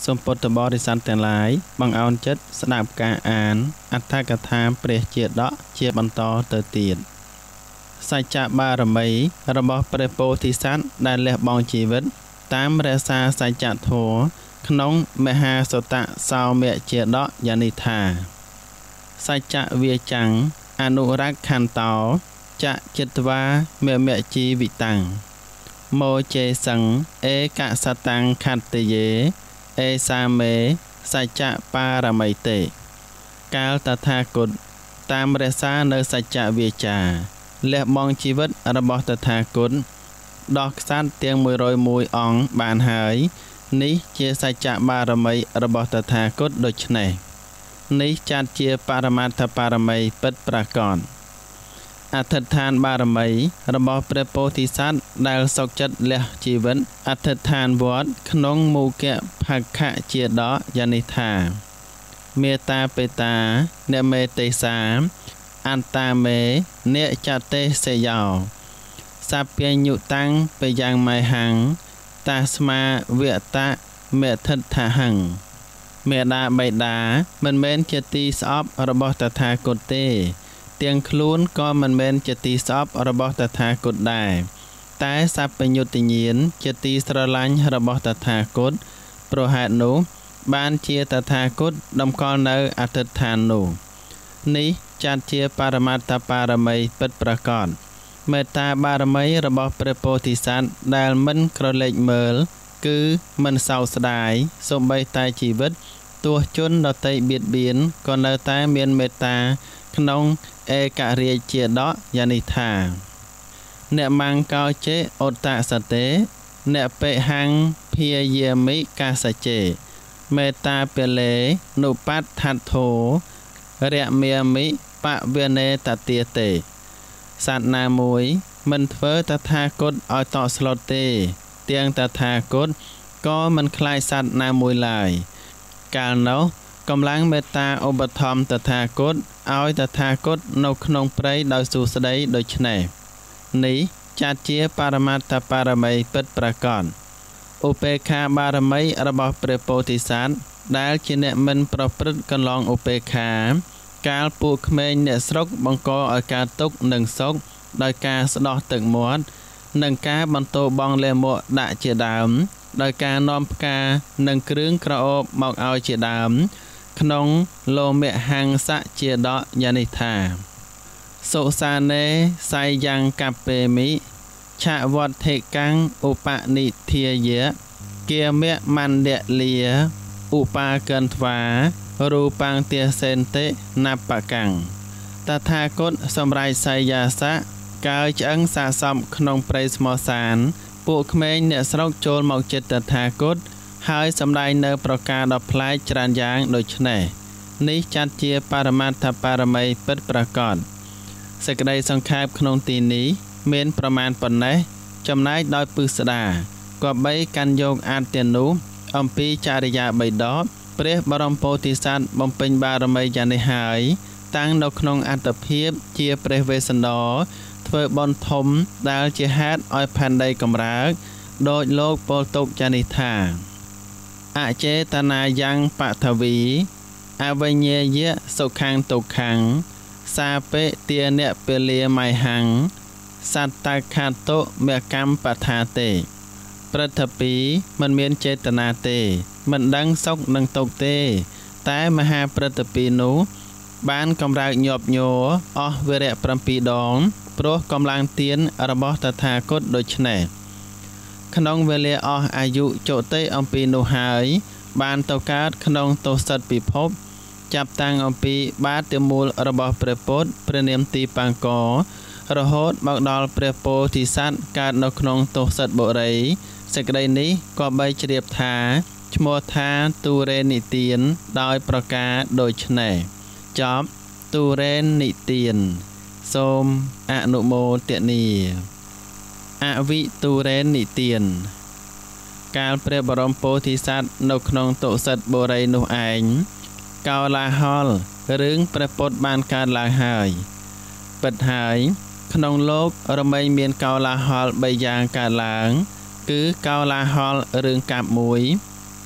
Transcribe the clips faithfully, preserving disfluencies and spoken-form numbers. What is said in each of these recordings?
สมปตบริสันแต่หลายบังเอาจัดสนับการอ่านอัตถกถาเปรียเจียดะเจียบันตอเตอตีดสัจจะบารมีระบบเปรโพธิสัตว์ได้เลี้ยบองชีวิตตามเรศาสัจจะโถขนงมหาสตะสาวเมเจียดะยานิธาสัจจะเวียจังอนุรักษ์ขันเตาจะจิตวาเมเมจีวิตังโมเจสังเอกสตังขัตติเยเอสาเมสัจจะปารมัยเตกาลตถาคตตามเรศาเนสัจจะเวียจาและมองชีวิตระบบตถาคตดอกสันเตียงมวยรอยมวยอ่องบานหายนี้เจียสัจจะบารมัยระบบตถาคตโดยไหนนี้จัดเจียปารมาถปารมัยปิดประกอบอธิษฐานบารมีระบบเปรโพธิสัตว์ได้สกจัดเลี้ยชีวิตอธิษฐานวอดขนงมูเกะภักขะเจียดอยานิธาเมตตาเปตาเนเมเตสาอันตาเมเนจัตเตเสยาวสัพเพยุตังไปยังไมหังตาสมาเวตะเมทัตถาหังเมดาใบดามันเมนเจตีสอบระบบตถาคตเตเตียงคลูนก็มันเมนเจตีสอบระบบตถาคตได้แต่สัพพยุติยีนเจตีสระลัญระบบตถาคตโปรหะนุบานเชียตถาคตดำกอเนออธิษฐานนุนี้จัดเชียปารมาตปารมัยปิดประกอบเมตตาบารมัยระบบเปรโพธิสัตว์ได้มันกระเล็กเมิลคือมันเศร้าสดายสมใบตายชีวิตตัวจนดอไตเบียดเบียนก็เนอตาเมียนเมตตาขนงเอกะเรียเจียดอยานิธาเนมังกาเจโอตาสเตเนเปหังเพียเยมิกาสเจเมตตาเปเลนุปัตทัตโธเรียเมียมิปะเวเนตเตียเตสัตนามวยมันเฟอตถาคตอต่อสโลเตเตียงตถาคตก็มันคลายสัตนามวยลายกาลเนาะกำลังเมตตาอุปธรรมตถาคตเอาตถาคตนกนงไพรดาวสู่สดโดยไหนนี้จัดเจียปารมาตปารมัยปิดประกอบอุเปคาบารมัยระบบเปรโพธิสัตว์ได้จิเนมันประพฤติกันลองอุเปคาการปลูกเมนเนสรกบังกออาการตุกหนึ่งศกโดยการสดอตึกมวดหนึ่งการบรรโตบองเลโมดะเจดามโดยการนอมกาหนึ่งเครื่องกระโอบมอกเอาเจดามขนงโลเมหังสะเจดอยานิธาโสซาเนไซยังกับเปมิชะวัดเทกังอุปนิเทียเยเกียเมมันเดเลียอุปาเกินทวารูปังเตียเซนเตนับปะกังตถาคตสำไรไซยาสะกายจังสะสมขนงเปรสมอสารปุกเมนเนสรกโจลหมอกเจตตถาคตหายสำไรเนอประกาศดอกพลายจรานยางโดยชแนนี้จัดเจียปารมาถปารมัยปิดประกอบสกไดสังขารขนงตีนี้เมนประมาณปนไหนจำนายโดยปืสดากว่าใบกันโยงอาเตียนุอมปีจาริยาใบดอกเปรียบบรมโพธิสัตว์บำเพ็ญบารมียานิหายตั้งดอกขนงอัตเพียบเจียเปรเวสันดอเทอบอลทมดาลเจฮัดออยพันใดกำรักโดยโลกโปลตกยานิธาอาเจตนายังปัทวีอาวัยเยเยสุขังตุขังซาเปเตียเนเปเลียไมหังสัตตาคาโตเมกรรมปทาเตปรัตปีมันเมียนเจตนาเตมันดังซกนังตกเตแต่มหาปรัตปีนูบ้านกำลังหยอบโยออเวรปรปีดองโปรกำลังเตียนระบตถาคตโดยไหนขนงเวเลออายุโจเตอมปีนุหายบานตกาดขนงโตสัตปีพบจับตังอมปีบาเตมูลระบเปรปดเปรเนียมตีปังกอระหดบักดอลเปรโพธิสัตว์การนกนงโตสัตบุรีสกไดนี้ก็ใบเฉียบทาชโมทาตูเรนิเตียนโดยประกาศโดยไหนจอบตูเรนิเตียนโสมอนุโมเตนีอวิตูเรนิเตียนการเปรียบบรมโพธิสัตว์นกนงโตสัตบุรีนุแองเกาลาฮอลเรื่องประปดบานการลาหายเปิดหายขนงโลกเราไม่เมียนเกาลาฮอลใบยางการล้างคือเกาลาฮอลเรื่องกาบมวย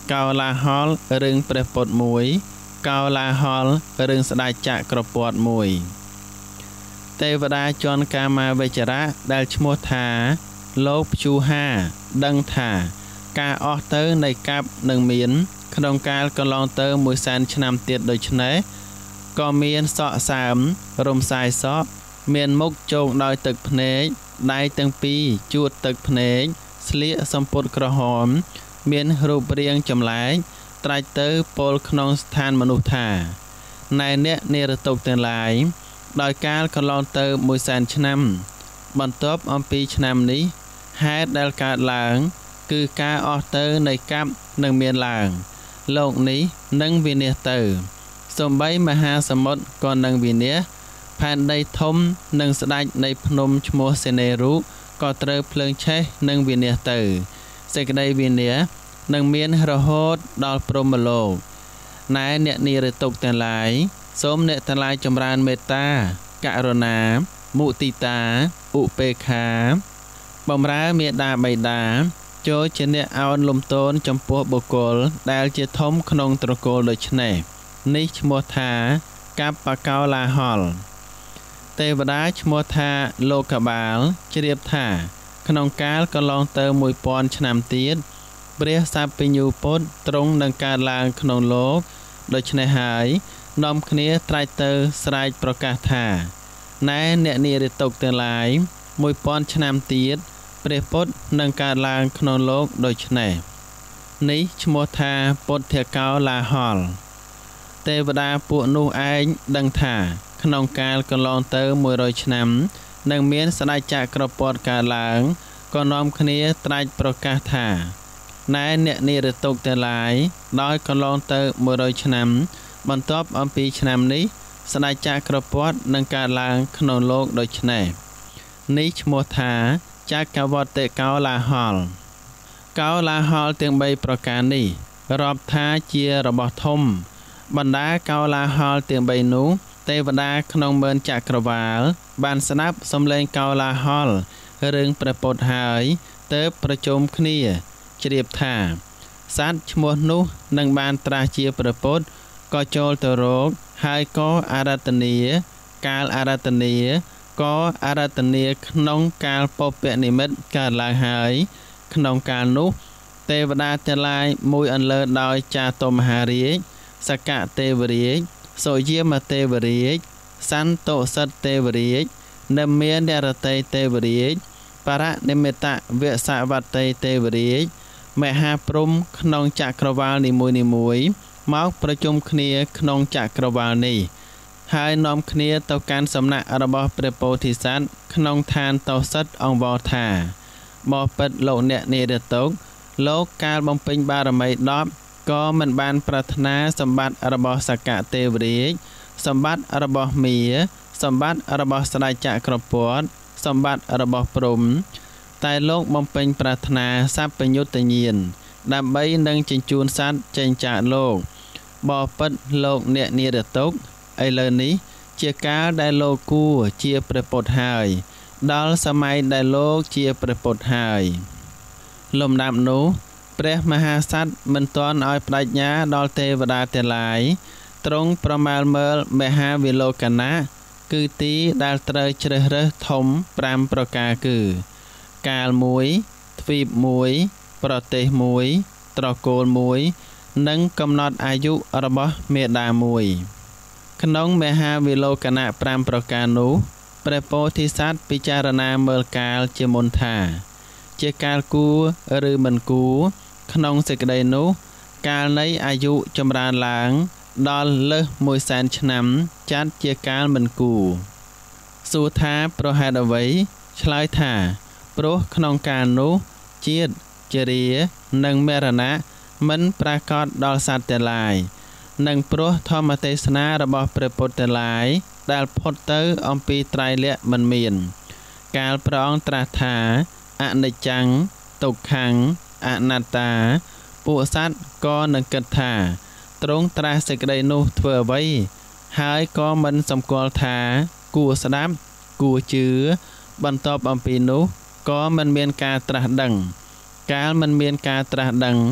កោឡាហលរឿងព្រះពុទ្ធមួយកោឡាហលរឿងស្ដេចចក្រពត្តិមួយទេវតាជាន់កាមាវិជ្ជរៈដែលឈ្មោះថាលោកព្យូហាដឹងថាការអស់ទៅនៃកាប់នឹងមានក្នុងកាលកន្លងទៅមួយសែនឆ្នាំទៀតដូច្នេះក៏មានសក់សើមរំសាយសក់មានមុខជោងដោយទឹកភ្នែកដៃទាំងពីរជួតទឹកភ្នែកស្លៀកសំពត់ក្រហមមានរូបរាងចម្លែកត្រាច់ទៅពោលក្នុងស្ថានមនុស្សថាណែអ្នកនិរតុកទាំងឡាយដោយកាលកន្លងទៅមួយសែនឆ្នាំបន្ទាប់អំពីឆ្នាំនេះហេតុដែលកើតឡើងគឺការអស់ទៅនៃកាប់នឹងមានឡើងលោកនេះនឹងវិនាសទៅសំបីមហាសមុទ្រក៏នឹងវិនាសផែនដីធំនឹងស្ដេចនៃភ្នំឈ្មោះសេនេរុក៏ត្រូវភ្លើងឆេះនឹងវិនាសទៅសេចក្តីវិនាសនឹងមានរហូតដល់ព្រហ្មលោកណែអ្នកនិរតុកទាំងឡាយសូមអ្នកទាំងឡាយចម្រើនមេត្តាករុណាមុទិតាឧបេក្ខាបម្រើមេដាបៃតាចូលជាអ្នកអោនលំទោនចំពោះបុគ្គលដែលជាធំក្នុងត្រកូលដូច្នេះនេះឈ្មោះថាកប្បកោឡាហលទេវតាឈ្មោះថាលោកបាលជ្រាបថាក្នុងកាលកន្លងទៅមួយពាន់ឆ្នាំទៀតព្រះសព្វញ្ញូពុទ្ធទ្រង់នឹងកើតឡើងក្នុងលោកដូច្នេះហើយនាំគ្នាត្រាច់ទៅស្រែកប្រកាសថាណែអ្នកនិរិតុកទាំងឡាយមួយពាន់ឆ្នាំទៀតព្រះពុទ្ធនឹងកើតឡើងក្នុងលោកដូច្នេះនេះឈ្មោះថាពុទ្ធកោឡាហលទេវតាពួកនោះឯងដឹងថាក្នុងកាលកន្លងទៅមួយរយឆ្នាំនឹងមានស្ដេចចក្រពត្តិកើតឡើងក៏នាំគ្នាត្រាច់ប្រកាសថាណែអ្នកនិរតុកទាំងឡាយដោយកន្លងទៅមួយរយឆ្នាំបន្ទាប់អំពីឆ្នាំនេះស្ដេចចក្រពត្តិនឹងកើតឡើងក្នុងលោកដូច្នេះនេះឈ្មោះថាចក្រវត្តិកោឡាហលកោឡាហលទាំងបីប្រការនេះរាប់ថាជារបស់ធំបណ្ដាកោឡាហលទាំងបីនោះទេវតាក្នុងម៉ឺនចក្រវាលបានស្ដាប់សំឡេងកោឡាហលរឿងព្រះពុទ្ធហើយទើបប្រជុំគ្នាជ្រាបថាសត្វឈ្មោះនោះនឹងបានត្រាស់ជាព្រះពុទ្ធក៏ចូលទៅរកហើយក៏អារាធនាកាលអារាធនាក៏អារាធនាក្នុងកាលពពនិមិត្តកើតឡើងហើយក្នុងកាលនោះទេវតាទាំងឡាយមួយអន្លើដោយចាតុមហារាជសកទេវរាជសុយាមទេវរាជសន្តោសិតទេវរាជនិមាននរតីទេវរាជបរនិមិត្តវសវតីទេវរាជមហាព្រំក្នុងចក្រវាលនីមួយៗមកប្រជុំគ្នាក្នុងចក្រវាលនេះហើយនាំគ្នាទៅកាន់សំណាក់របស់ព្រះពោធិសត្វក្នុងឋានតោសិតអង្វរថាបបិទ្ធលោកអ្នកនិរតុកលោកកាលបំពេញបារមីដប់ក៏មិនបានប្រាថ្នាសម្បត្តិរបស់សកទេវរាជសម្បត្តិរបស់មាសម្បត្តិរបស់ស្ដេចចក្រពត្តិសម្បត្តិរបស់ព្រហ្មតែលោកបំពេញប្រាថ្នាសัพពញ្ញុតញ្ញាណដើម្បីនឹងជញ្ជូនសត្វចេញចាកលោកបបិទ្ធលោកអ្នកនិរតុកឥឡូវនេះជាកាលដែលលោកគួរជាព្រះពុទ្ធហើយដល់សម័យដែលលោកជាព្រះពុទ្ធហើយលំដាប់នោះព្រះមហាក្សត្រមិនទាន់ឲ្យបដិញ្ញាដល់ទេវតាទាំងឡាយទ្រង់ប្រមាលមើលមហាវិលោកណៈគឺទីដែលត្រូវជ្រើសរើសធំប្រាំប្រការគឺកាលមួយទ្វីបមួយប្រទេសមួយត្រកូលមួយនិងកំណត់អាយុរបស់មេដាមួយក្នុងមហាវិលោកណៈប្រាំប្រការនោះព្រះពោធិសត្វពិចារណាមើលកាលជាមុនថាជាកាលគួរឬមិនគួរក្នុងសេចក្តីនោះកាលនៃអាយុចម្រើនឡើងដល់លើសមួយសែនឆ្នាំចាត់ជាកាលមិនគួរសួរថាប្រហេតុអ្វីឆ្លើយថាព្រោះក្នុងកាលនោះជាតិជរានិងមរណៈមិនប្រាកដដល់សត្វទាំងឡាយនិងព្រោះធម្មទេសនារបស់ព្រះពុទ្ធទាំងឡាយដែលផុតទៅអំពីត្រៃលក្ខណ៍មិនមានកាលព្រះអង្គត្រាស់ថាអនិច្ចំទុក្ខំអនត្តាពួកសត្វក៏នឹងគិតថាទ្រង់ត្រាស់សេចក្តីនោះធ្វើអ្វីហើយក៏មិនសម្គាល់ថាគួរស្ដាប់គួរជឿបន្ទាប់អំពីនោះក៏មិនមានការត្រាស់ដឹងកាលមិនមានការត្រាស់ដឹង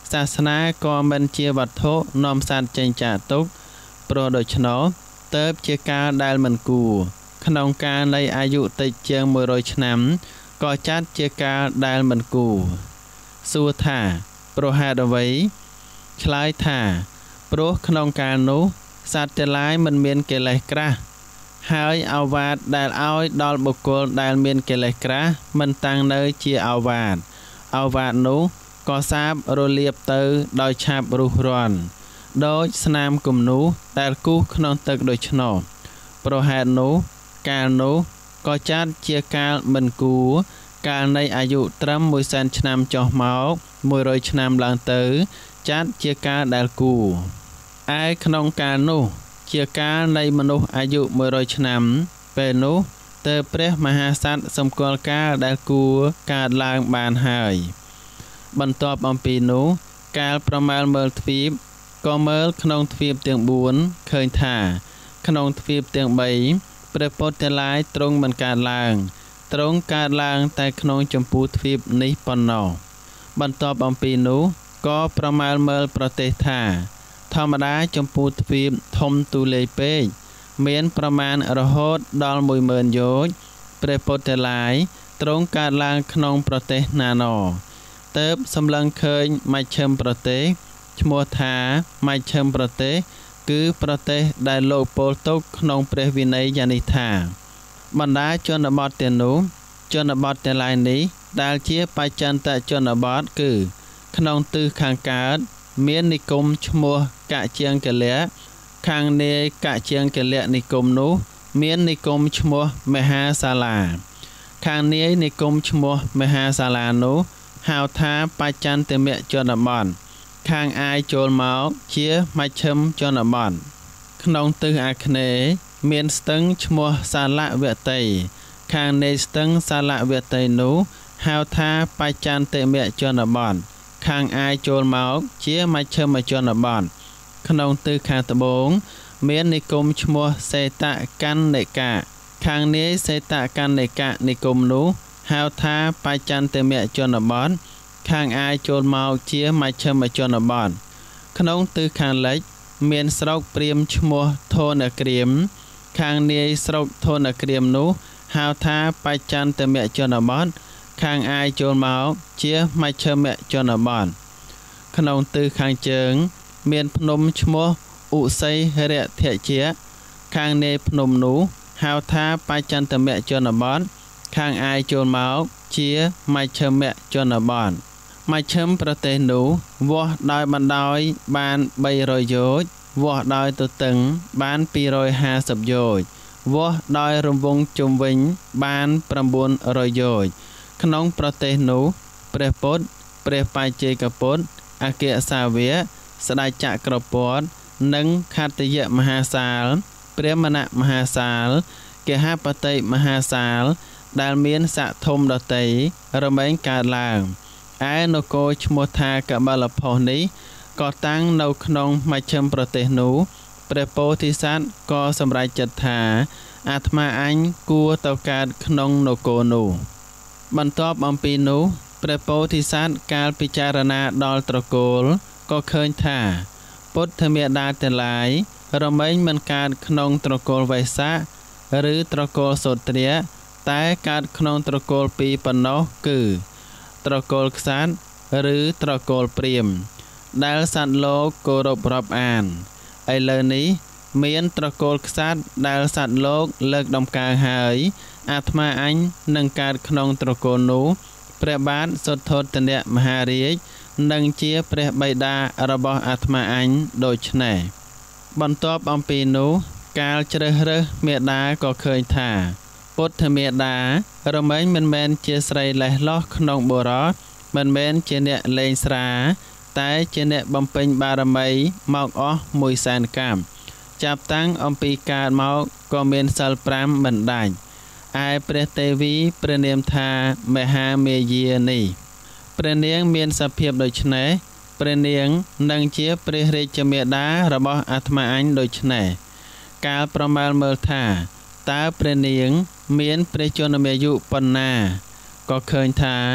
សាសនាក៏មិនជាវត្ថុនាំសត្វចេញចាកទុក្ខព្រោះដូច្នោះទើបជាការដែលមិនគួរក្នុងការនៃអាយុតិចជាងមួយរយឆ្នាំក៏ចាត់ជាការដែលមិនគួរសួរថាព្រោះហេតុអ្វីឆ្លើយថាព្រោះក្នុងកាលនោះសត្វទាំងឡាយមិនមានកិលេសក្រាស់ហើយអាវាតដែលឲ្យដល់បុគ្គលដែលមានកិលេសក្រាស់មិនតាំងនៅជាអាវាតអាវាតនោះក៏សាបរលាបទៅដោយឆាប់រុះរាន់ដោយស្នាមគំនូសដែលគូសក្នុងទឹកដូច្នោះប្រហែលនោះកាលនោះក៏ចាត់ជាកាលមិនគួរកាលនៃអាយុត្រឹមមួយសែនឆ្នាំចុះមកមួយរយឆ្នាំឡើងទៅចាត់ជាកាលដែលគួរឯក្នុងកាលនោះជាកាលនៃមនុស្សអាយុមួយរយឆ្នាំពេលនោះទើបព្រះមហាក្សត្រសម្គាល់កាលដែលគួរកើតឡើងបានហើយបន្ទាប់អំពីនោះកាលប្រមាលមើលទ្វីបក៏មើលក្នុងទ្វីបទាំងបួនឃើញថាក្នុងទ្វីបទាំងបីព្រះពុទ្ធទាំងឡាយទ្រង់មិនកើតឡើងទ្រង់កើតឡើងតែក្នុងចម្ពោះទ្វីបនេះប៉ុណ្ណោះបន្ទាប់អំពីនោះក៏ប្រមាលមើលប្រទេសថាធម្មតាចម្ពោះទ្វីបធំទូលាយពេកមានប្រមាណរហូតដល់មួយម៉ឺនយោជន៍ព្រះពុទ្ធទាំងឡាយទ្រង់កើតឡើងក្នុងប្រទេសណាណោទើបសម្លឹងឃើញមជ្ឈិមប្រទេសឈ្មោះថាមជ្ឈិមប្រទេសគឺប្រទេសដែលលោកពោលទុកក្នុងព្រះវិន័យយ៉ាងនេះថាបណ្ដាជនបទទាំងនោះជនបទទាំងឡាយនេះដែលជាបច្ចន្ទជនបទគឺក្នុងទិសខាងកើតមាននិគមឈ្មោះកជាងកលៈខាងនាយកជាងកលៈនិគមនោះមាននិគមឈ្មោះមហាសាលាខាងនាយនិគមឈ្មោះមហាសាលានោះហៅថាបច្ចន្ទមជនបទខាងអាយចូលមកជាមជ្ឈិមជនបទក្នុងទិសអាគ្នេយ៍មានស្ទឹងឈ្មោះសាលវតីខាងនៃស្ទឹងសាលវតីនោះហៅថាបច្ចន្ទមជនបទខាងអាយចូលមកជាមជ្ឈិមជនបទក្នុងទិសខាងត្បូងមាននិគមឈ្មោះសេតកណ្ឌិកៈខាងនាយសេតកណ្ឌិកៈនិគមនោះហៅថាបច្ចន្ទមជនបទខាងអាយចូលមកជាមជ្ឈិមជនបទក្នុងទិសខាងលិចមានស្រុកព្រាហ្មណ៍ឈ្មោះធនក្រៀមខាងនាយស្រុកធនក្រៀមនោះហៅថាបច្ចន្ទមជនបទខាងអាយចូលមកជាមជ្ឈិមជនបទក្នុងទិសខាងជើងមានភ្នំឈ្មោះឧស័យរធជៈខាងនាយភ្នំនោះហៅថាបច្ចន្ទមជនបទខាងអាយចូលមកជាមជ្ឈិមជនបទមជ្ឈិមប្រទេសនោះវាស់ដោយបណ្ដោយបានបីរយយោជន៍វាស់ដោយទទឹងបានពីរយហាសិបយោជន៍វាស់ដោយរង្វង់ជុំវិញបានប្រាំបួនរយយោជន៍ក្នុងប្រទេសនោះព្រះពុទ្ធព្រះបច្ចេកពុទ្ធអគ្គសាវកស្ដេចចក្រពត្តិនិងខត្តយមហាសាលព្រះមណៈមហាសាលកេហបតីមហាសាលដែលមានស័ក្តិធំដតីរមែងកើតឡើងឯនគរឈ្មោះថាកបលភុសនេះក៏តាំងនៅក្នុងមជ្ឈិមប្រទេសនោះព្រះពោធិសត្វក៏សម្រេចចិត្តថាអាត្មាអញគួរទៅកើតក្នុងនគរនោះបន្ទាប់អំពីនោះព្រះពោធិសត្វកាលពិចារណាដល់ត្រកូលក៏ឃើញថាពុទ្ធមេដាទាំងឡាយរមែងមិនកើតក្នុងត្រកូលវៃស្សៈឬត្រកូលសូទ្រាតែកើតក្នុងត្រកូលពីរប៉ុណ្ណោះគឺត្រកូលក្សត្រឬត្រកូលព្រាហ្មណ៍ដែលសត្វលោកគោរពរាប់អានឥឡូវនេះមានត្រកូលក្សត្រដែលសត្វលោកលើកដំកើងហើយអាត្មាអញនឹងកើតក្នុងត្រកូលនោះព្រះបាទសុទ្ធោទនមហារាជនឹងជាព្រះបិតារបស់អាត្មាអញដូច្នេះបន្ទាប់អំពីនោះកាលជ្រើសរើសមេដាក៏ឃើញថាពុទ្ធមេដារមែងមិនមែនជាស្រីលេះលោះក្នុងបុរសមិនមែនជាអ្នកលេងស្រាតែជាអ្នកបំពេញបារមីមកអស់មួយសែនកម្មចាប់តាំងអំពីកើតមកក៏មានសិលប្រាំមិនដាច់ឯព្រះទេវីព្រះនាមថាមហាមេយានេះព្រះនាងមានសភាពដូចនេះព្រះនាងនឹងជាព្រះរាជមេដារបស់អាត្មាអញដូចនេះកាលប្រមាលមើលថាតើព្រះនាងមានព្រះជន្មាយុប៉ុណ្ណាក៏ឃើញថា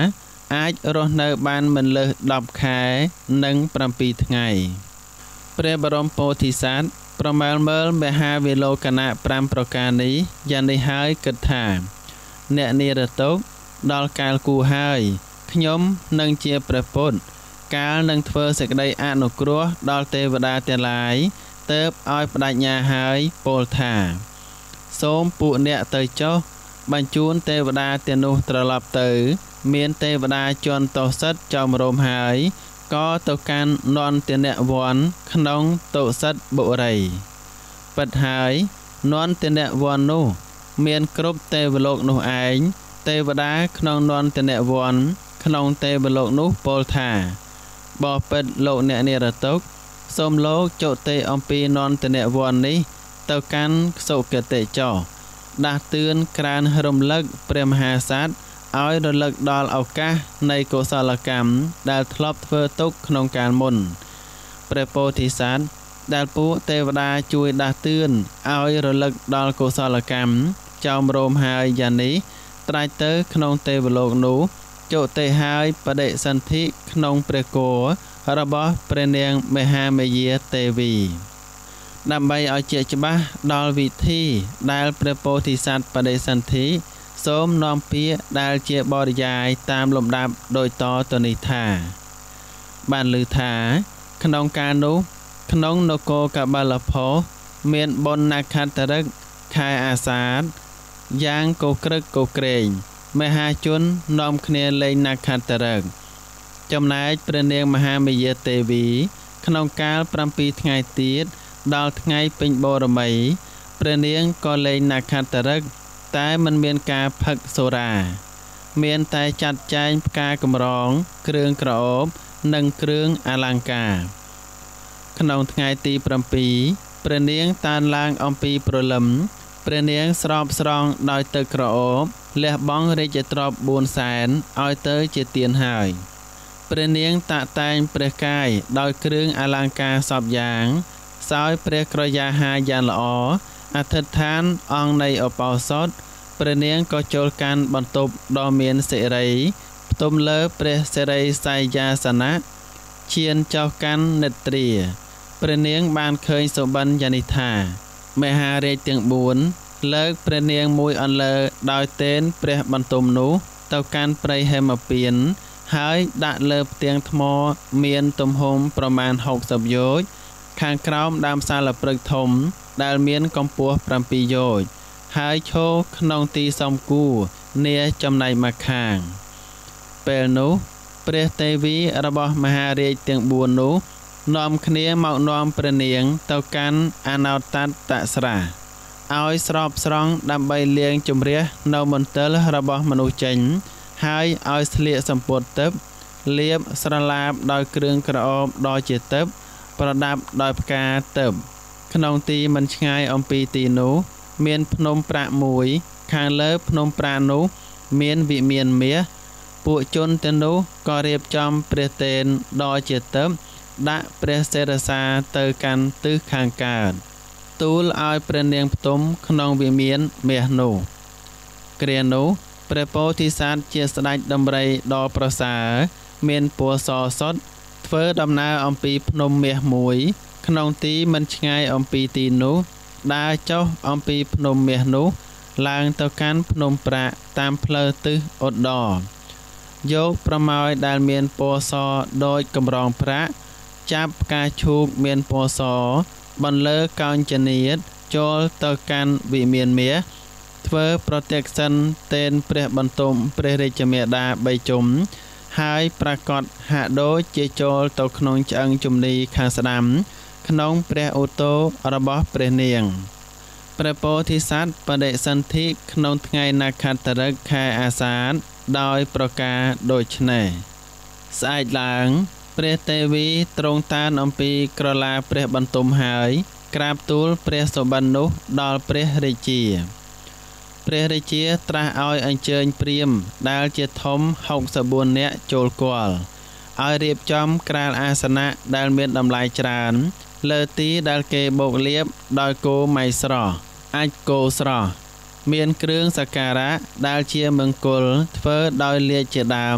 អាចរស់នៅបានមិនលើសដប់ខែនិងប្រាំពីរថ្ងៃព្រះបរមពោធិសត្វប្រមាលមើលមហាវិលោកណៈប្រាំប្រការនេះយ៉ាងនេះហើយគិតថាអ្នកនិរតុកដល់កាលគូហើយខ្ញុំនឹងជាព្រះពុទ្ធកាលនឹងធ្វើសេចក្តីអនុគ្រោះដល់ទេវតាទាំងឡាយទើបឲ្យបដិញ្ញាហើយពោលថាសូមពួកអ្នកទៅចុះបញ្ជូនទេវតាទាំងនោះត្រឡប់ទៅមានទេវតាជន់តោសិតចោមរោមហើយក៏ទៅកាន់នន្តនវ័នក្នុងតុសិតបុរីពិតហើយនន្តនវ័ននោះមានគ្រប់ទេវលោកនោះឯងទេវតាក្នុងនន្តនវ័នក្នុងទេវលោកនោះពោលថាបបិទ្ធលោកអ្នកនិរតុកសូមលោកចុតិអំពីនន្តនវ័ននេះទៅកាន់សុគតិចោដាស់តឿនក្រានរំលឹកព្រះមហាក្សត្រឲ្យរលឹកដល់ឱកាសនៃកុសលកម្មដែលធ្លាប់ធ្វើទុកក្នុងកាលមុនព្រះពោធិសត្វដែលពួកទេវតាជួយដាស់តឿនឲ្យរលឹកដល់កុសលកម្មចោមរោមហើយយ៉ាងនេះត្រាច់ទៅក្នុងទេវលោកនោះចុតិហើយបដិសន្ធិក្នុងព្រះគោរបស់ព្រះនាងមហាមាយាទេវីដើម្បីឲ្យជាច្បាស់ដល់វិធីដែលព្រះពោធិសត្វបដិសន្ធិសូមនាំពាក្យដែលជាបរិយាយតាមលំដាប់ដោយតទៅនេះថាបានឮថាក្នុងកាលនោះក្នុងនគរកបលភោមានបុណ្យនក្ខត្តរិកខែអាសាឍយ៉ាងកោក្រឹកកោក្រែងមហាជននាំគ្នាលេងនក្ខត្តរិកចំណែកព្រះនាងមហាមាយាទេវីក្នុងកាលប្រាំពីរថ្ងៃទៀតដល់ថ្ងៃពេញបូរមីព្រះនាងក៏លេងនក្ខត្តរិកតែមិនមានការផឹកសូរាមានតែចាត់ចែងផ្កាកម្រងគ្រឿងក្រអូបនិងគ្រឿងអលង្ការក្នុងថ្ងៃទីប្រាំពីរព្រះនាងតានឡើងអំពីព្រលឹមព្រះនាងស្រោបស្រង់ដោយទឹកក្រអូបលះបង់រាជទ្រព្យបួនសែនឲ្យទៅជាទានហើយព្រះនាងតាក់តែងព្រះកាយដោយគ្រឿងអលង្ការសពយ៉ាងសោយព្រះក្រយាហាយ៉ាងល្អអធិដ្ឋានអង្គនៃឧបោសថព្រះនាងក៏ចូលកាន់បន្ទប់ដ៏មានសិរីផ្ទុំលើព្រះសិរីស័យយាសនៈឈានចុះកាន់និទ្រាព្រះនាងបានឃើញសុបិនយ៉ាងនេះថាមហារាជទាំងបួនលើកព្រះនាងមួយអន្លើដោយទេនព្រះបន្ទុំនោះទៅកាន់ព្រៃហេមពៀនហើយដាក់លើផ្ទាំងថ្មមានទំហំប្រមាណហុកសិបយោជន៍ខាងក្រោមដើមសាលព្រឹកធំដែលមានកម្ពស់ប្រាំពីរយោជន៍ហើយឈរក្នុងទីសំគួរនាចំណែកម្ខាងពេលនោះព្រះទេវីរបស់មហារាជទាំងបួននោះនាំគ្នាមកនាំព្រះនាងទៅកាន់អនោតតស្រះឲ្យស្រោបស្រង់ដើម្បីលាងជម្រះនៅមន្ទិលរបស់មនុស្សចេញហើយឲ្យស្លៀកសំពត់ទិព្វលាបស្រឡាបដោយគ្រឿងក្រអូបដ៏ជាទិព្វប្រដាប់ដោយផ្កាទិព្វក្នុងទីមិនឆ្ងាយអំពីទីនោះមានភ្នំប្រាក់មួយខាងលើភ្នំប្រាក់នោះមានវិមានមាសពួកជនទាំងនោះក៏រៀបចំព្រះទេនដ៏ជាទិព្វដាក់ព្រះសិរសាទៅកាន់ទិសខាងកើតទូលឲ្យព្រះនាងផ្ទុំក្នុងវិមានមាសនោះគ្រានោះព្រះពោធិសត្វជាស្ដេចដំរីដ៏ប្រសើរមានពណ៌សសុទ្ធធ្វើដំណើរអំពីភ្នំមាសមួយក្នុងទីមិនឆ្ងាយអំពីទីនោះដើរចុះអំពីភ្នំមាសនោះឡើងទៅកាន់ភ្នំប្រាក់តាមផ្លូវទិសឧត្តរយកប្រមោយដែលមានពណ៌សដូចកម្រងប្រាក់ចាប់ផ្កាឈូកមានពណ៌សបន្លឺកោញចនាតចូលទៅកាន់វិមានមាសធ្វើប្រតិសិនទេនព្រះបន្ទុំព្រះរាជមាតាបីជុំហើយប្រកាសហាក់ដូចជាចូលទៅក្នុងឆ្អឹងជំនីខាងស្ដាំក្នុងព្រះឧទោរបស់ព្រះនាងព្រះពោធិសត្វបដិសន្ធិក្នុងថ្ងៃនក្ខត្តរិកខែអាសាឍដោយប្រការដូចនេះស្អែកឡើងព្រះទេវីទ្រង់តានអំពីក្រឡាព្រះបន្ទុំហើយក្រាបទូលព្រះសុបិននោះដល់ព្រះរាជាព្រះរាជាត្រាស់ឲ្យអញ្ជើញព្រាហ្មណ៍ដែលជាធំហុកសិបបួននាក់ចូលគាល់ឲ្យរៀបចំក្រាលអាសនៈដែលមានតម្លៃច្រើនលើទីដែលគេបោកលាបដោយគោម៉ៃស្រស់អាចគោស្រស់មានគ្រឿងសក្ការៈដែលជាមង្គលធ្វើដោយលាជជាដើម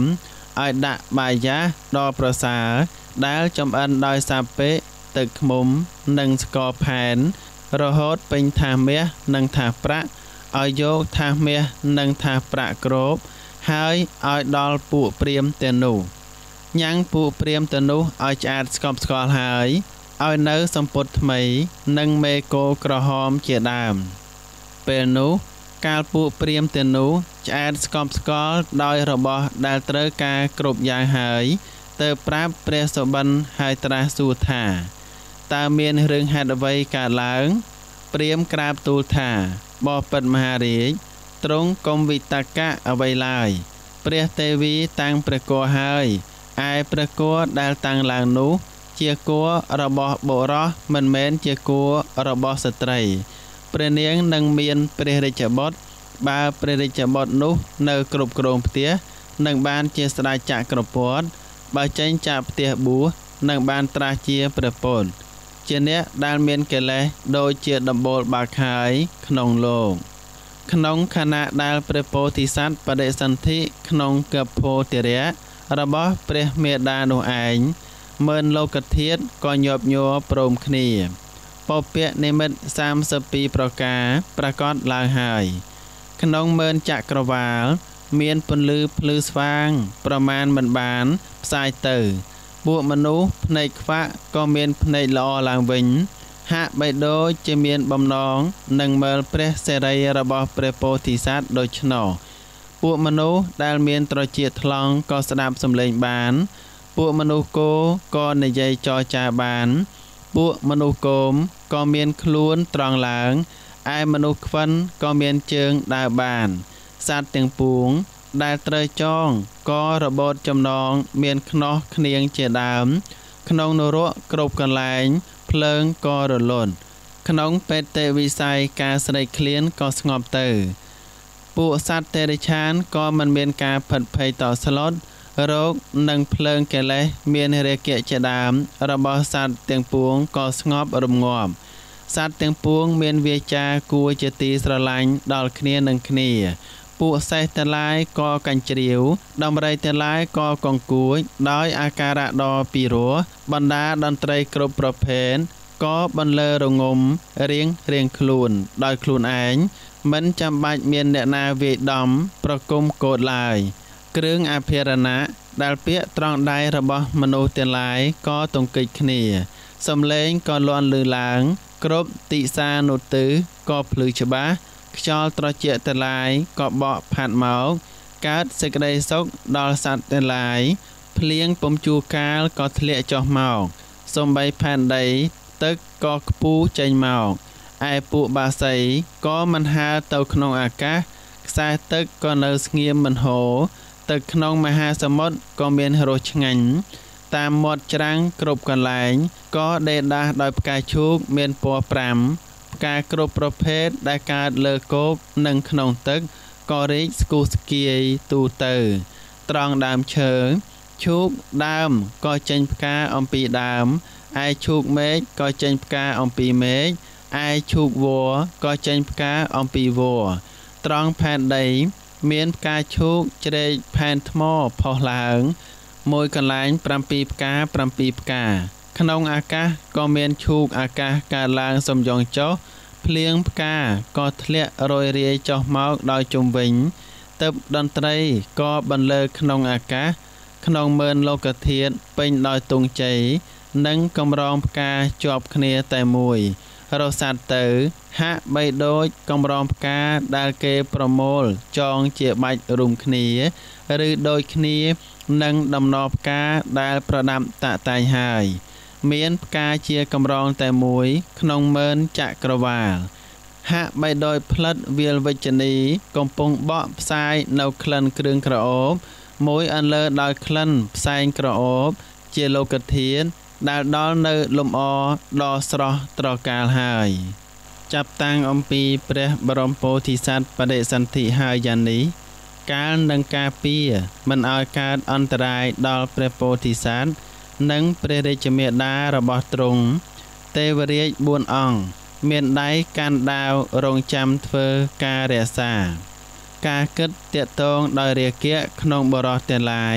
ឲ្យដាក់បាយយ៉ាដល់ប្រសើរដែលចំអិនដោយសាពេទឹកឃ្មុំនិងស្ករផែនរហូតពេញថាសមាសនិងថាសប្រាក់ឲ្យយកថាសមាសនិងថាសប្រាក់គ្របហើយឲ្យដល់ពួកព្រាហ្មណ៍ទាំងនោះញ៉ាំងពួកព្រាហ្មណ៍ទាំងនោះឲ្យឆ្អាតស្កប់ស្កល់ហើយឲ្យនៅសម្ពុតថ្មីនិងមេគោក្រហមជាដើមពេលនោះកាលពួកព្រាហ្មណ៍ទាំងនោះឆ្អាតស្កប់ស្កល់ដោយរបស់ដែលត្រូវការគ្រប់យ៉ាងហើយទើបប្រាប់ព្រះសុបិនហើយត្រាស់សួរថាតើមានរឿងហេតុអ្វីកើតឡើងព្រាហ្មណ៍ក្រាបទូលថាបពិតមហារាជទ្រង់កុំវិតកៈអ្វីឡើយព្រះទេវីតាំងព្រះគភ៌ហើយឯព្រះគភ៌ដែលតាំងឡើងនោះជាគភ៌របស់បុរសមិនមែនជាគភ៌របស់ស្ត្រីព្រះនាងនឹងមានព្រះរាជបុត្របើព្រះរាជបុត្រនោះនៅគ្រប់គ្រងផ្ទះនឹងបានជាស្ដេចចក្រពត្តិបើចេញจากផ្ទះបួសនឹងបានត្រាស់ជាព្រះពុទ្ធជាអ្នកដែលមានកិលេសដូចជាដំបូលបាក់ហើយក្នុងលោកក្នុងខណៈដែលព្រះពោធិសត្វបដិសន្ធិក្នុងកភោទិរៈរបស់ព្រះមេដានោះឯងមើលលោកធាតុក៏ញាប់ញ័រព្រមគ្នាពពកនិមិត្តសាមសិបពីរប្រការប្រកាសឡើងហើយក្នុងមើលចក្រវាលមានពន្លឺភ្លឺស្វាងប្រមាណមិនបានផ្សាយទៅពួកមនុស្សភ្នែកខ្វាក់ក៏មានភ្នែកល្អឡើងវិញហាក់បីដូចជាមានបំណងនឹងមើលព្រះសិរីរបស់ព្រះពោធិសត្វដូច្នោះពួកមនុស្សដែលមានត្រចៀកថ្លង់ក៏ស្ដាប់សំឡេងបានពួកមនុស្សគោក៏និយាយចរចាបានពួកមនុស្សគោមក៏មានខ្លួនត្រង់ឡើងឯមនុស្សខ្វិនក៏មានជើងដើរបានសត្វទាំងពួងដែលត្រូវចងក៏របូតចំណងមានខ្នោះគ្នៀងជាដើមក្នុងនរកគ្រប់កន្លែងភ្លើងក៏រលត់ក្នុងបេតិវិស័យការស្រេកឃ្លានក៏ស្ងប់ទៅពួកសត្វតិរិឆានក៏មិនមានការផិតភ័យតស្លុតរោគនិងភ្លើងកិលេសមានរាគៈជាដើមរបស់សត្វទាំងពួងក៏ស្ងប់រម្ងាប់សត្វទាំងពួងមានវាចាគួរជាទីស្រឡាញ់ដល់គ្នានឹងគ្នាពួកសេះទាំងឡាយក៏កាញ់ជ្រាវដំរីទាំងឡាយក៏កង្គួចដោយអាការៈដ៏ពីរោះបណ្ដាតន្ត្រីគ្រប់ប្រភេទក៏បន្លឺរងំរៀងរៀងខ្លួនដោយខ្លួនឯងមិនចាំបាច់មានអ្នកណាវាយដំប្រគំកោតឡើយគ្រឿងអភិរណៈដែលពាក់ត្រង់ដៃរបស់មនុស្សទាំងឡាយក៏ទង្គិចគ្នាសំឡេងក៏លាន់ឮឡើងគ្រប់ទិសានុទិសក៏ភ្លឺច្បាស់ខ្យល់ត្រជាក់ទាំងឡាយក៏បក់ផាត់មកកើតសេចក្តីសុខដល់សត្វទាំងឡាយភ្លៀងពំជួកាលក៏ធ្លាក់ចុះមកសំបីផែនដីទឹកក៏ខ្ពូចេញមកឯពួកបាសីក៏មិនហើរទៅក្នុងអាកាសខ្សែទឹកក៏នៅស្ងៀមមិនហូរទឹកក្នុងមហាសមុទ្រក៏មានរសឆ្ងាញ់តាមមាត់ច្រាំងគ្រប់កន្លែងក៏ដេដាសដោយផ្កាឈូកមានពណ៌ប្រាំផ្កាគ្រប់ប្រភេទដែលកើតលើគោកនិងក្នុងទឹកក៏រីកស្គុះស្គាយទូទៅត្រង់ដើមឈើឈូកដើមក៏ចេញផ្កាអំពីដើមឯឈូកមេឃក៏ចេញផ្កាអំពីមេឃឯឈូកវល្លិក៏ចេញផ្កាអំពីវល្លិត្រង់ផែនដីមានផ្កាឈូកជ្រែកផែនថ្មផុសឡើងមួយកន្លែងប្រាំពីរផ្កាប្រាំពីរផ្កាក្នុងអាកាសក៏មានឈូកអាកាសកើតឡើងសំយ៉ងចុះភ្លៀងផ្កាក៏ធ្លាក់រយរាយចុះមកដោយជុំវិញទឹកតន្ត្រីក៏បន្លឺក្នុងអាកាសក្នុងមើលលោកធាតុពេញដោយទង់ជ័យនិងកម្រងផ្កាជាប់គ្នាតែមួយរសាត់ទៅហាក់បីដូចកម្រងផ្កាដែលគេប្រមូលចងជាបាច់រុំគ្នាឬដូចគ្នានឹងដំណផ្កាដែលប្រដាប់តាក់តែងហើយមានផ្កាជាកម្រងតែមួយក្នុងមើលចក្រវាលហាក់បីដោយផ្លិតវាលវិជ្ជនីកំពុងបក់ផ្សាយនៅក្លិនគ្រឿងក្រអូបមួយអន្លើដោយក្លិនផ្សែងក្រអូបជាលោកធាតុដែលដល់នៅលំអដ៏ស្រស់ត្រកាលហើយចាប់តាំងអំពីព្រះបរមពោធិសត្វបដិសន្ធិហើយយ៉ាងនេះកាលនឹងការពារមិនឲ្យកើតអន្តរាយដល់ព្រះពោធិសត្វនិងព្រះរាជមាតារបស់ទ្រង់ទេវរាជបួនអង្គមានដៃកាន់ដាវរងចាំធ្វើការរក្សាការគិតតាក់ទងដោយរាគៈក្នុងបរោះទាំងឡាយ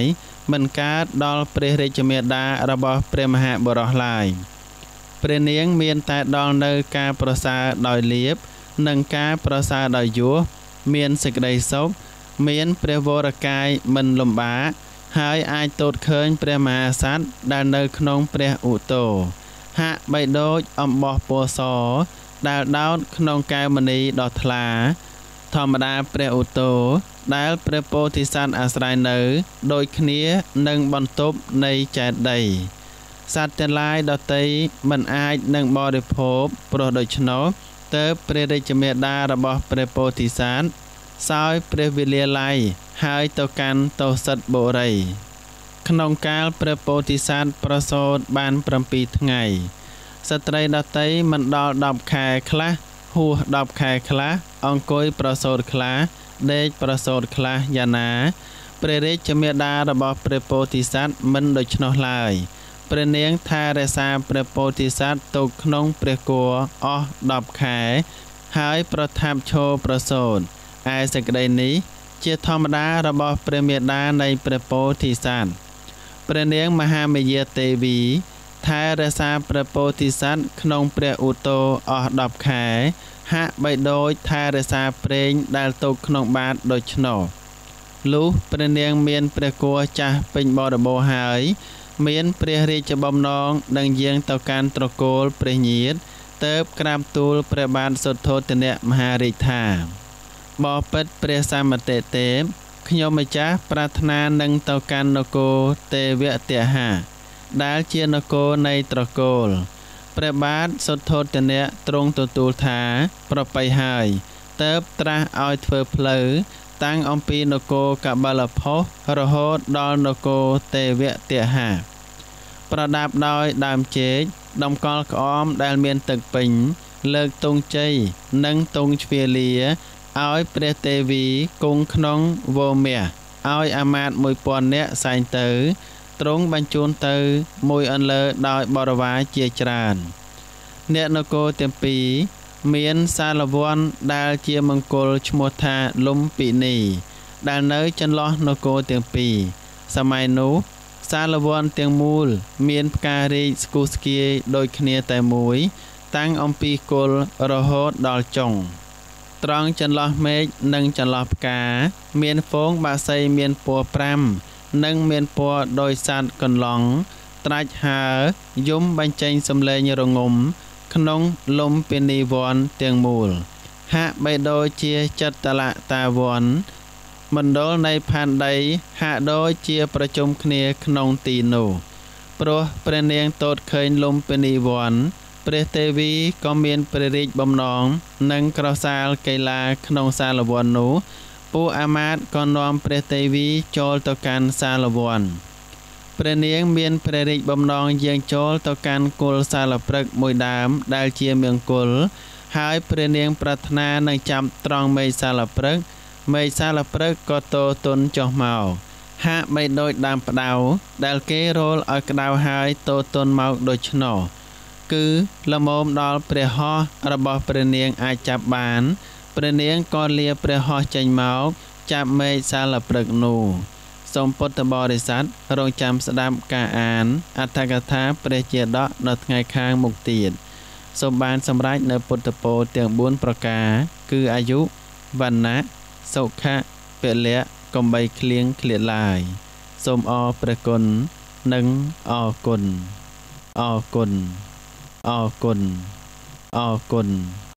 មិនកើតដល់ព្រះរាជមេដារបស់ព្រះមហាបុរសឡើយព្រះនាងមានតែដល់នៅការប្រសើរដោយលៀបនិងការប្រសើរដោយយោមានសេចក្តីសុខមានព្រះវរកាយមិនលំបាកហើយអាចទតឃើញព្រះមហាក្សត្រដែលនៅក្នុងព្រះឧទោហាក់បីដូចអំបោះពណ៌សដែលដោតក្នុងកែវមณีដ៏ថ្លាធម្មតាព្រះឧទោដែលព្រះពោធិសត្វអាស្រ័យនៅដូចគ្នានឹងបន្ទប់នៃចេតិយសត្វទាំងឡាយដទៃមិនអាចនឹងបរិភោគព្រោះដូច្នោះទើបព្រះរាជមេដារបស់ព្រះពោធិសត្វសោយព្រះវិលាល័យហើយទៅកាន់តោសិតបុរីក្នុងកាលព្រះពោធិសត្វប្រសូតបាន7ថ្ងៃស្ត្រីដទៃមិនដល់10ខែខ្លះហួស10ខែខ្លះអង្គុយប្រសូតខ្លះដេកប្រសូតខ្លះយ៉ាងណាព្រះរាជមេដារបស់ព្រះពោធិសត្វមិនដូច្នោះឡើយព្រះនាងថែរក្សាព្រះពោធិសត្វទុកក្នុងព្រះគភ៌អស់10ខែហើយប្រថាប់ឈរប្រសូតឯសេចក្តីនេះជាធម្មតារបស់ព្រះមេដានៃព្រះពោធិសត្វព្រះនាងមហាមាយាទេវីថែរក្សាព្រះពោធិសត្វក្នុងព្រះឧទោអស់10ខែហាក់បីដូចថែរក្សាប្រេងដែលទុកក្នុងបាតដូច្នោះលុះព្រះនាងមានព្រះគភ៌ចាស់ពេញបរិបូរណ៍ហើយមានព្រះរាជបំណងនឹងយាងទៅកាន់ត្រកូលព្រះញាតិទើបក្រាបទូលព្រះបាទសុទ្ធោទនមហារាជថាបបិទ្ធព្រះសមតិទេពខ្ញុំម្ចាស់ប្រាថ្នានឹងទៅកាន់នគរទេវទហាដែលជានគរនៃត្រកូលព្រះបាទសុទ្ធោទនៈទ្រង់ទទួលថាប្រពៃហើយទើបត្រាស់ឲ្យធ្វើផ្លូវតាំងអំពីនគរកបលភោរហូតដល់នគរទេវទហាប្រដាប់ដោយដើមចេកដំកល់ក្អមដែលមានទឹកពេញលើកទង់ជ័យនិងទង់ជ្វាលាឲ្យព្រះទេវីគង់ក្នុងវមៈឲ្យអាមាត្យមួយពាន់នាក់សែងទៅទ្រង់បញ្ជូនទៅមួយអន្លើដោយបរិវារជាច្រើនអ្នកនគរទាំងពីរមានសាលវ័នដែលជាមង្គលឈ្មោះថាលំពិនីដែលនៅចន្លោះនគរទាំងពីរសម័យនោះសាលវ័នទាំងមូលមានផ្ការីកស្គុះស្គាយដូចគ្នាតែមួយតាំងអំពីគល់រហូតដល់ចុងត្រង់ចន្លោះមេឃនិងចន្លោះផ្កាមានហ្វូងបក្សីមានពណ៌ប្រាំនិងមានពណ៌ដោយសត្វកន្លង់ត្រាច់ហើរយំបញ្ចេញសំឡេងរងំក្នុងលំពិនីវ័នទាំងមូលហាក់បីដូចជាចិត្តតលតាវ័នមណ្ឌលនៃផែនដីហាក់ដូចជាប្រជុំគ្នាក្នុងទីនោះព្រោះព្រះនាងទតឃើញលំពិនីវ័នព្រះទេវីក៏មានព្រះរាជបំណងនិងក្រសាលកីឡាក្នុងសាលវ័ននោះពួកអាមាត្យក៏នាំព្រះទេវីចូលទៅកាន់សាលវ័នព្រះនាងមានព្រះរាជបំណងយាងចូលទៅកាន់គល់សាលព្រឹក្សមួយដើមដែលជាមង្គលហើយព្រះនាងប្រាថ្នានឹងចាប់ត្រង់មេឃសាលព្រឹក្សមេឃសាលព្រឹក្សក៏ទទន់ចុះមកហាក់បីដូចដើមផ្ដៅដែលគេរលឲ្យក្តៅហើយទទន់មកដូច្នោះគឺល្មមដល់ព្រះហស្ថរបស់ព្រះនាងអាចចាប់បានព្រះនាងក៏លាព្រះហស្ថចេញមកចាប់មេឃសាលព្រឹក្សនោះសូមពុទ្ធបរិស័ទរងចាំស្ដាប់ការអានអត្ថកថាព្រះជាដកនៅថ្ងៃខាងមុខទៀតសូមបានសម្រេចនៅពុទ្ធពរទាំងបួនប្រការគឺអាយុវណ្ណៈសុខៈពលៈកំបីឃ្លៀងឃ្លាតឡើយសូមអរព្រះគុណនិងអរគុណអរគុណអរគុណអរគុណ